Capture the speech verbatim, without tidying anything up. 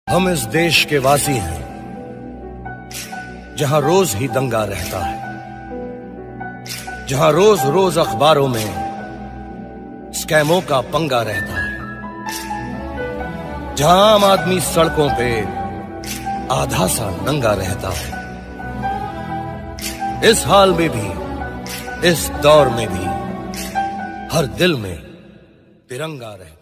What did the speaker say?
हम इस देश के वासी हैं जहां रोज ही दंगा रहता है, जहां रोज रोज अखबारों में स्कैमों का पंगा रहता है, जहां आम आदमी सड़कों पे आधा सा नंगा रहता है। इस हाल में भी, इस दौर में भी हर दिल में तिरंगा रहता है।